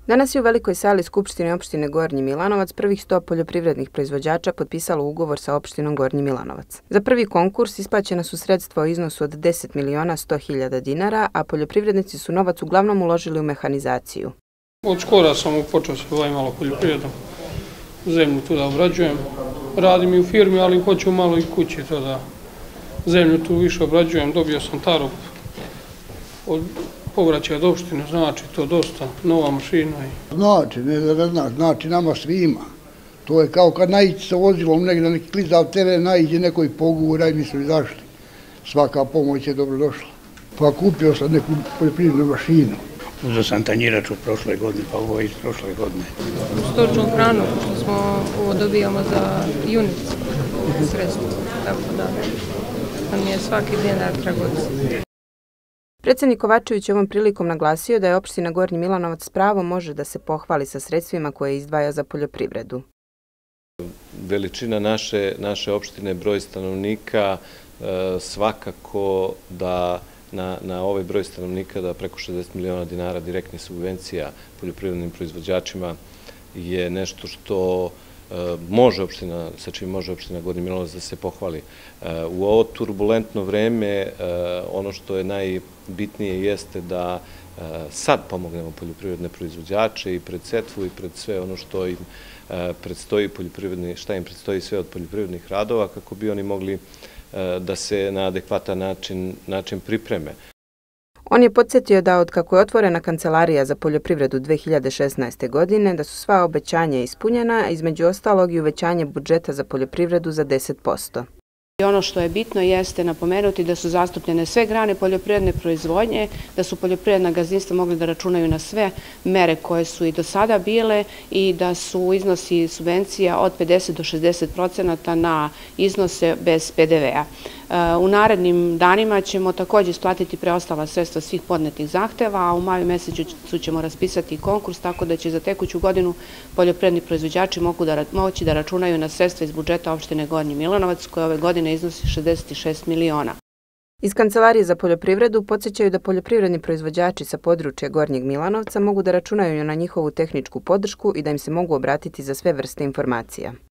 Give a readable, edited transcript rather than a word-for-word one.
Danas je u Velikoj sali Skupštine opštine Gornji Milanovac prvih 100 poljoprivrednih proizvođača potpisalo ugovor sa opštinom Gornji Milanovac. Za prvi konkurs isplaćena su sredstva u iznosu od 10.100.000 dinara, a poljoprivrednici su novac uglavnom uložili u mehanizaciju. Od skora sam počeo se baviti malo poljoprivredom. Zemlju tu da obrađujem. Radim i u firmi, ali hoću malo i kući to da zemlju tu više obrađujem. Dobio sam tarop od povraćaja od opštine, znači to dosta, nova mašina. Znači, ne da znaš, znači nama svima. To je kao kad naići sa vozilom negdje, neki klizav teren, naiđe nekoj pogura i mi su izašli. Svaka pomoć je dobro došla. Pa kupio sam neku poljoprivrednu mašinu. Uzeo sam tanjirač u prošle godine, pa ovo je iz prošle godine. Stočnu hranu, što smo ovo dobijamo za junicu sredstvo, tako da nam je svaki dinar dragocen. Predsjednik Kovačević je ovom prilikom naglasio da je opština Gornji Milanovac s pravom može da se pohvali sa sredstvima koje izdvaja za poljoprivredu. Veličina naše opštine, broj stanovnika, svakako da na ovaj broj stanovnika da preko 60 miliona dinara direktnih subvencija poljoprivrednim proizvođačima je nešto što može opština, sa čim može opština Gornji Milanovac da se pohvali. U ovo turbulentno vreme ono što je najbitnije jeste da sad pomognemo poljoprivredne proizvođače i pred setvu i pred sve ono što im predstoji šta im predstoji sve od poljoprivrednih radova kako bi oni mogli da se na adekvatan način pripreme. On je podsjetio da od kako je otvorena Kancelarija za poljoprivredu 2016. godine, da su sva obećanja ispunjena, a između ostalog i uvećanje budžeta za poljoprivredu za 10%. Ono što je bitno jeste napomenuti da su zastupljene sve grane poljoprivredne proizvodnje, da su poljoprivredna gazdinstva mogli da računaju na sve mere koje su i do sada bile i da su iznosi subvencija od 50 do 60% na iznose bez PDV-a. U narednim danima ćemo također isplatiti preostala sredstva svih podnetih zahteva, a u maju mesecu ćemo raspisati konkurs, tako da će za tekuću godinu poljoprivredni proizvođači moći da računaju na sredstva iz budžeta opštine Gornji Milanovac, koje ove godine iznosi 66 miliona. Iz Kancelarije za poljoprivredu podsjećaju da poljoprivredni proizvođači sa područja Gornjeg Milanovca mogu da računaju na njihovu tehničku podršku i da im se mogu obratiti za sve vrste informacija.